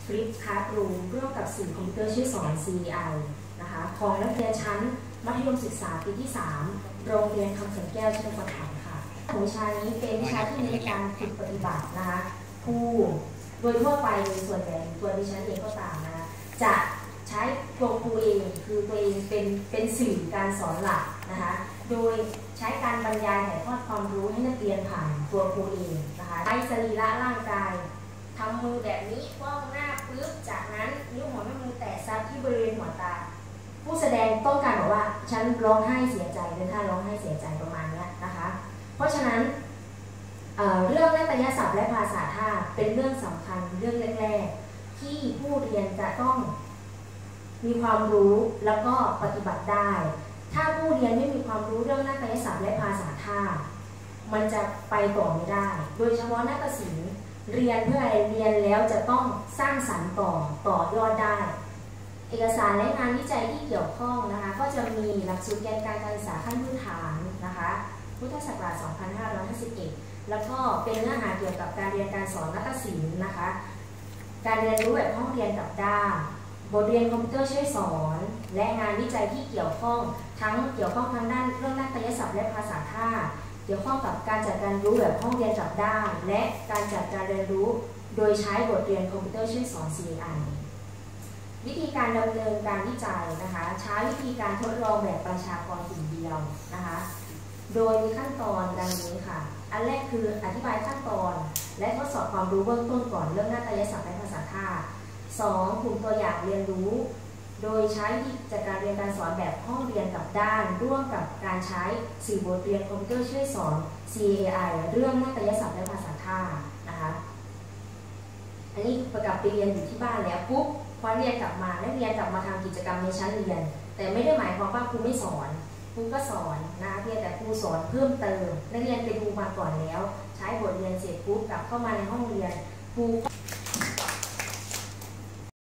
Flip Classroom ร่วมกับสื่อคอมพิวเตอร์ช่วยสอน CEI นะคะของนักเรียนชั้นมัธยมศึกษาปีที่ 3 โรงเรียนคำเขื่อนแก้วชลประทานค่ะวิชานี้เป็นวิชาที่เน้นการฝึกปฏิบัตินะคะผู้โดยทั่วไปส่วนใหญ่ตัวดิฉันเองก็ตามนะคะจะใช้ตัวครูเองคือตัวเองเป็นสื่อการสอนหลักนะคะโดยใช้การบรรยายถ่ายทอดความรู้ให้นักเรียนผ่านตัวครูเองนะคะใช้สรีระร่างกายทำมือแบบนี้ก้มหน้าปึ๊บจากนั้นนิ้วหัวแม่มือแตะซับที่บริเวณหัวตาผู้แสดงต้องการบอกว่าฉันร้องไห้เสียใจเป็นท่าร้องไห้เสียใจประมาณนี้นะคะเพราะฉะนั้นเรื่องนาฏยศัพท์และภาษาท่าเป็นเรื่องสำคัญเรื่องแรกๆที่ผู้เรียนจะต้องมีความรู้แล้วก็ปฏิบัติได้ถ้าผู้เรียนไม่มีความรู้เรื่องนาฏยศัพท์และภาษาท่ามันจะไปต่อไม่ได้โดยเฉพาะนาฏศิลป์เรียนเพื่ออะไรเรียนแล้วจะต้องสร้างสรรค์ต่อยอดได้เอกสารและงานวิจัยที่เกี่ยวข้องนะคะก็จะมีหลักสูตรแกนการศึกษาขั้นพื้นฐานนะคะพุทธศักราช 2551 แล้วก็เป็นเนื้อหาเกี่ยวกับการเรียนการสอนนาฏศิลป์นะคะการเรียนรู้แบบห้องเรียนกับด้ามบทเรียนคอมพิวเตอร์ช่วยสอนและงานวิจัยที่เกี่ยวข้องทั้งด้านเรื่องนาฏยศัพท์และภาษาท่าเกี่ยวข้องกับการจัดการรู้แบบห้องเรียนกับด้ามและการจัดการเรียนรู้โดยใช้บทเรียนคอมพิวเตอร์ช่วยสอน CEI วิธีการดำเนินการวิจัยนะคะใช้วิธีการทดลองแบบประชากรกลุ่มเดียวนะคะโดยมีขั้นตอนดังนี้ค่ะอันแรกคืออธิบายขั้นตอนและทดสอบความรู้เบื้องต้นก่อนเรื่องนาฏยศัพท์และภาษาท่า 2. กลุ่มตัวอย่างเรียนรู้โดยใช้วิธีจัดการเรียนการสอนแบบห้องเรียนกับด้านร่วมกับการใช้สื่อบทเรียนคอมพิวเตอร์ช่วยสอน CEI เรื่องนาฏยศัพท์และภาษาท่านะคะอันนี้ประกาศไปเรียนอยู่ที่บ้านแล้วปุ๊บพอเรียนกลับมานักเรียนกลับมาทำกิจกรรมในชั้นเรียนแต่ไม่ได้หมายความว่าครูไม่สอนครูก็สอนนะเพียงแต่ครูสอนเพิ่มเติมนักเรียนไปดูมาก่อนแล้วใช้บทเรียนเสร็จปุ๊บกลับเข้ามาในห้องเรียนครูก็